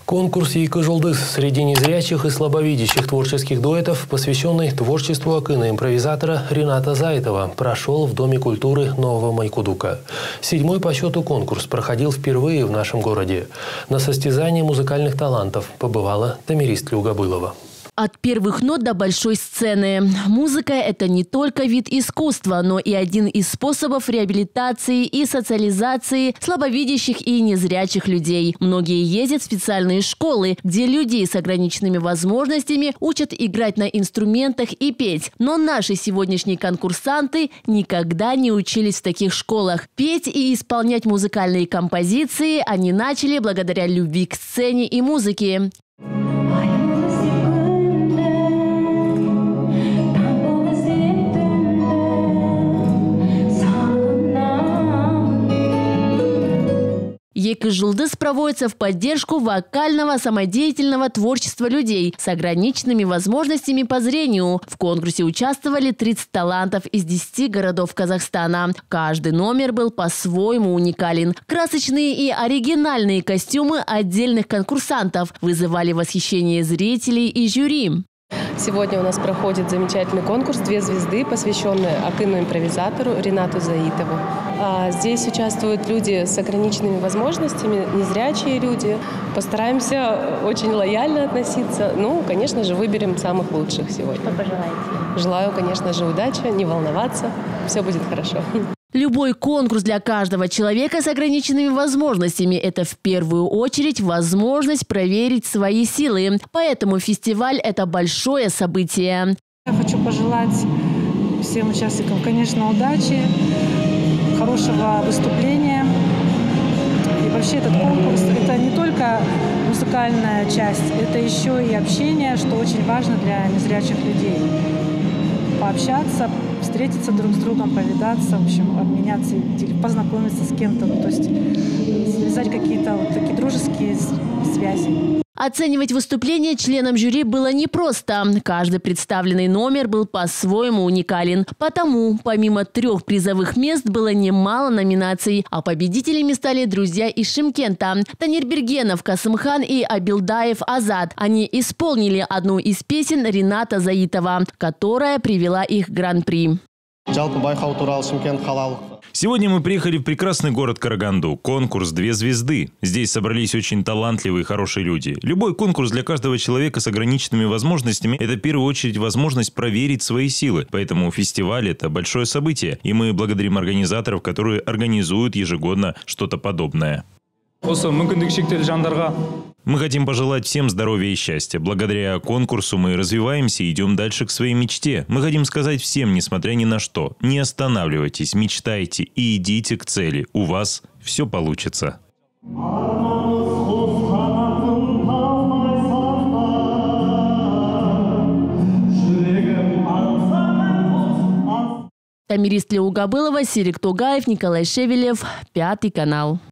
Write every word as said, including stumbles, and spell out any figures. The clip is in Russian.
Конкурс «Яйкы Жолдыз» среди незрячих и слабовидящих творческих дуэтов, посвященный творчеству акына-импровизатора Рината Заитова, прошел в Доме культуры Нового Майкудука. Седьмой по счету конкурс проходил впервые в нашем городе. На состязании музыкальных талантов побывала тамеристка Угабылова. От первых нот до большой сцены. Музыка – это не только вид искусства, но и один из способов реабилитации и социализации слабовидящих и незрячих людей. Многие ездят в специальные школы, где людей с ограниченными возможностями учат играть на инструментах и петь. Но наши сегодняшние конкурсанты никогда не учились в таких школах. Петь и исполнять музыкальные композиции они начали благодаря любви к сцене и музыке. «Яйкы Жолдыз» проводится в поддержку вокального самодеятельного творчества людей с ограниченными возможностями по зрению. В конкурсе участвовали тридцать талантов из десяти городов Казахстана. Каждый номер был по-своему уникален. Красочные и оригинальные костюмы отдельных конкурсантов вызывали восхищение зрителей и жюри. Сегодня у нас проходит замечательный конкурс «Две звезды», посвященный акыну-импровизатору Ринату Заитову. Здесь участвуют люди с ограниченными возможностями, незрячие люди. Постараемся очень лояльно относиться. Ну, конечно же, выберем самых лучших сегодня. Что пожелаете? Желаю, конечно же, удачи, не волноваться. Все будет хорошо. Любой конкурс для каждого человека с ограниченными возможностями – это в первую очередь возможность проверить свои силы. Поэтому фестиваль – это большое событие. Я хочу пожелать всем участникам, конечно, удачи, хорошего выступления. И вообще этот конкурс – это не только музыкальная часть, это еще и общение, что очень важно для незрячих людей. Пообщаться, встретиться друг с другом, повидаться, в общем, обменяться, познакомиться с кем-то, ну, то есть связать какие-то вот такие дружеские связи. Оценивать выступление членам жюри было непросто. Каждый представленный номер был по-своему уникален. Потому, помимо трех призовых мест, было немало номинаций. А победителями стали друзья из Шымкента – Танир Бергенов, Касымхан и Абилдаев Азат. Они исполнили одну из песен Рината Заитова, которая привела их к гран-при. Сегодня мы приехали в прекрасный город Караганду. Конкурс «Две звезды». Здесь собрались очень талантливые и хорошие люди. Любой конкурс для каждого человека с ограниченными возможностями – это в первую очередь возможность проверить свои силы. Поэтому фестиваль – это большое событие. И мы благодарим организаторов, которые организуют ежегодно что-то подобное. Мы хотим пожелать всем здоровья и счастья. Благодаря конкурсу мы развиваемся и идем дальше к своей мечте. Мы хотим сказать всем, несмотря ни на что, не останавливайтесь, мечтайте и идите к цели. У вас все получится. Тамеристка Угабылова, Сирик Тугаев, Николай Шевелев, Пятый канал.